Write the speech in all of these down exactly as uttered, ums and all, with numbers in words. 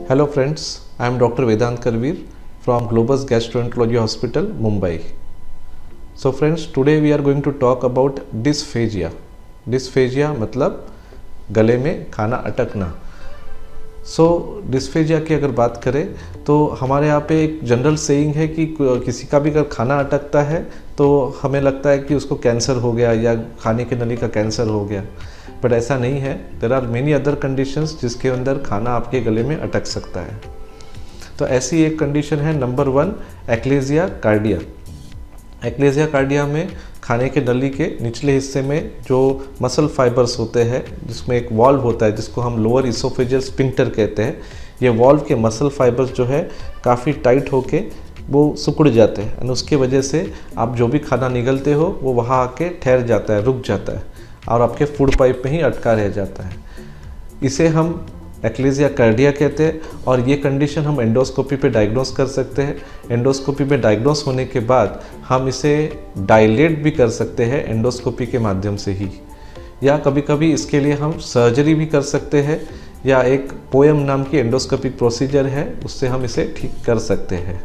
Hello friends, I am Doctor Vedant Karvir from Globus Hospital, Mumbai. So friends, today we are going to talk about dysphagia. Dysphagia मतलब गले में खाना अटकना. सो so, dysphagia की अगर बात करें तो हमारे यहाँ पे एक जनरल सेइंग है कि किसी का भी अगर खाना अटकता है तो हमें लगता है कि उसको कैंसर हो गया या खाने की नली का कैंसर हो गया, बट ऐसा नहीं है. There are many other conditions जिसके अंदर खाना आपके गले में अटक सकता है. तो ऐसी एक कंडीशन है number one, achalasia cardia. Achalasia cardia में खाने के नली के निचले हिस्से में जो मसल फाइबर्स होते हैं, जिसमें एक वॉल्व होता है जिसको हम लोअर इसोफेजियल स्फिंक्टर कहते हैं, ये वॉल्व के मसल फाइबर्स जो है काफ़ी टाइट होके वो सिकुड़ जाते हैं और उसके वजह से आप जो भी खाना निगलते हो वो वहाँ आके ठहर जाता है, रुक जाता है और आपके फूड पाइप में ही अटका रह जाता है. इसे हम एक्लेजिया कार्डिया कहते हैं और ये कंडीशन हम एंडोस्कोपी पे डायग्नोस कर सकते हैं. एंडोस्कोपी पे डायग्नोस होने के बाद हम इसे डायलेट भी कर सकते हैं एंडोस्कोपी के माध्यम से ही, या कभी कभी इसके लिए हम सर्जरी भी कर सकते हैं, या एक पोएम नाम की एंडोस्कोपिक प्रोसीजर है उससे हम इसे ठीक कर सकते हैं.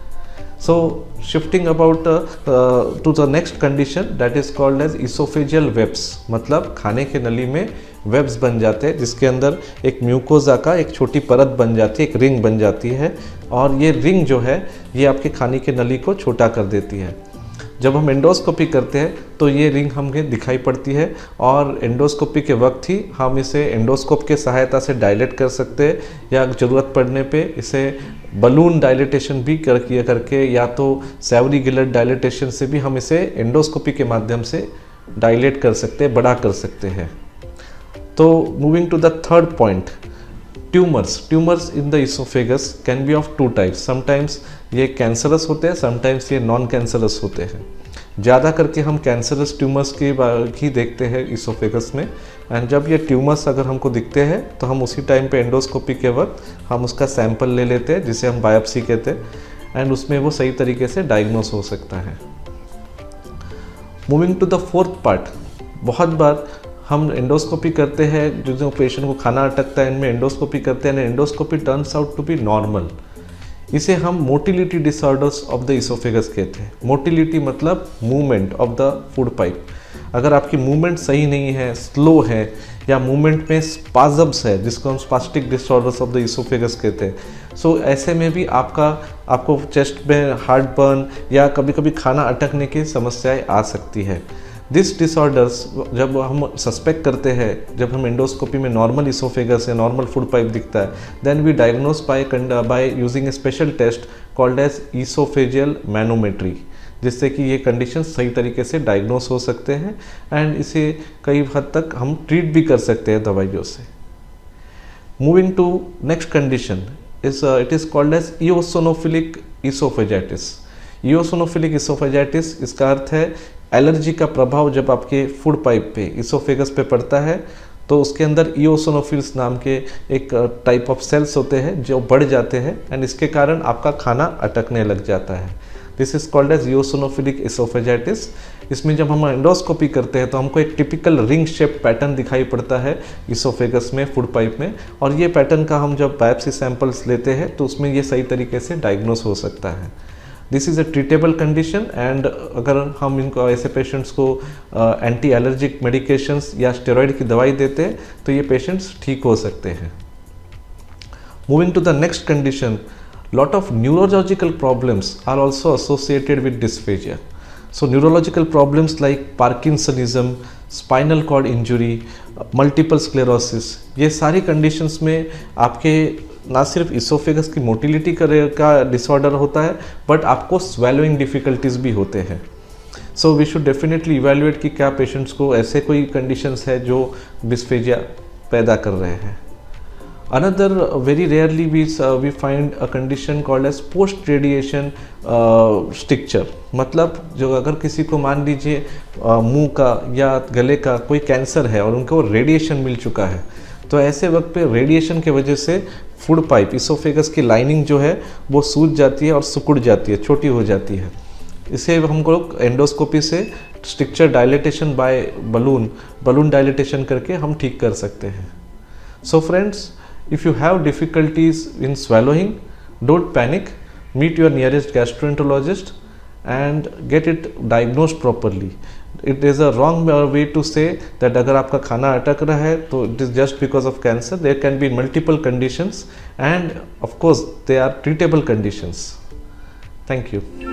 So shifting about uh, uh, to the next condition that is called as esophageal webs, मतलब खाने के नली में वेब्स बन जाते हैं जिसके अंदर एक म्यूकोजा का एक छोटी परत बन जाती है, एक रिंग बन जाती है और ये रिंग जो है ये आपके खाने के नली को छोटा कर देती है. जब हम एंडोस्कोपी करते हैं तो ये रिंग हमें दिखाई पड़ती है और एंडोस्कोपी के वक्त ही हम इसे एंडोस्कोप के सहायता से डायलेट कर सकते हैं, या ज़रूरत पड़ने पे इसे बलून डायलेटेशन भी कर किया करके या तो सैवरी गिलट डायलेटेशन से भी हम इसे एंडोस्कोपी के माध्यम से डायलेट कर सकते हैं, बड़ा कर सकते हैं. तो moving to the third point, tumours. Tumours in the oesophagus can be of two types. Sometimes ये कैंसरस होते हैं, समटाइम्स ये नॉन कैंसरस होते हैं. ज़्यादा करके हम कैंसरस ट्यूमर्स की ही देखते हैं इसोफेगस में. एंड जब ये ट्यूमर्स अगर हमको दिखते हैं तो हम उसी टाइम पे एंडोस्कोपी के वक्त हम उसका सैंपल ले लेते हैं जिसे हम बायोप्सी कहते हैं, एंड उसमें वो सही तरीके से डायग्नोस हो सकता है. Moving to the fourth part, बहुत बार हम एंडोस्कोपी करते हैं, जो जो पेशेंट को खाना अटकता है इनमें एंडोस्कोपी करते हैं, endoscopy turns out to be normal. इसे हम motility disorders of the oesophagus कहते हैं. मोटिलिटी मतलब movement of the food pipe. अगर आपकी मूवमेंट सही नहीं है, स्लो है, या मूवमेंट में स्पाजम्स है जिसको हम spastic disorders of the oesophagus कहते हैं, सो so, ऐसे में भी आपका आपको चेस्ट में हार्ट बर्न या कभी कभी खाना अटकने की समस्याएं आ सकती है. दिस डिसऑर्डर्स जब हम सस्पेक्ट करते हैं, जब हम एंडोस्कोपी में नॉर्मल इसोफेगस या नॉर्मल फूड पाइप दिखता है, then we diagnose by by using a special test called as oesophageal manometry, जिससे कि ये कंडीशन सही तरीके से डायग्नोस हो सकते हैं एंड इसे कई हद तक हम ट्रीट भी कर सकते हैं दवाइयों से. Moving to next condition is it is called as eosinophilic oesophagitis. Eosinophilic oesophagitis, इसका अर्थ है एलर्जी का प्रभाव जब आपके फूड पाइप पे, इसोफेगस पे पड़ता है तो उसके अंदर इओसोनोफिल्स नाम के एक टाइप ऑफ सेल्स होते हैं जो बढ़ जाते हैं एंड इसके कारण आपका खाना अटकने लग जाता है. This is called as eosinophilic oesophagitis. इसमें जब हम एंडोस्कोपी करते हैं तो हमको एक टिपिकल रिंग शेप पैटर्न दिखाई पड़ता है इसोफेगस में, फूड पाइप में, और ये पैटर्न का हम जब बायोप्सी सैंपल्स लेते हैं तो उसमें ये सही तरीके से डायग्नोस हो सकता है. This is a treatable condition and अगर हम इनको ऐसे पेशेंट्स को एंटी एलर्जिक मेडिकेशंस या स्टेरॉइड की दवाई देते हैं तो ये पेशेंट्स ठीक हो सकते हैं. Moving to the next condition, lot of neurological problems are also associated with dysphagia. So neurological problems like Parkinsonism, spinal cord injury, multiple sclerosis, ये सारी conditions में आपके ना सिर्फ इसोफेगस की मोटिलिटी का डिसऑर्डर होता है बट आपको स्वेलोइंग डिफ़िकल्टीज भी होते हैं. So we should definitely evaluate कि क्या पेशेंट्स को ऐसे कोई कंडीशंस है जो डिस्फेजिया पैदा कर रहे हैं. Another uh, very rarely we uh, we find a condition called as post radiation uh, stricture. मतलब जो अगर किसी को मान लीजिए uh, मुंह का या गले का कोई कैंसर है और उनको रेडिएशन मिल चुका है, तो ऐसे वक्त पे रेडिएशन के वजह से फूड पाइप, इसोफेगस की लाइनिंग जो है वो सूज जाती है और सिकुड़ जाती है, छोटी हो जाती है. इसे हम लोग एंडोस्कोपी से stricture dilatation by balloon balloon dilatation करके हम ठीक कर सकते हैं. So friends, If you have difficulties in swallowing, don't panic. Meet your nearest gastroenterologist and get it diagnosed properly. It is a wrong way to say that अगर आपका खाना अटक रहा है तो it is just because of cancer. There can be multiple conditions and of course they are treatable conditions. Thank you.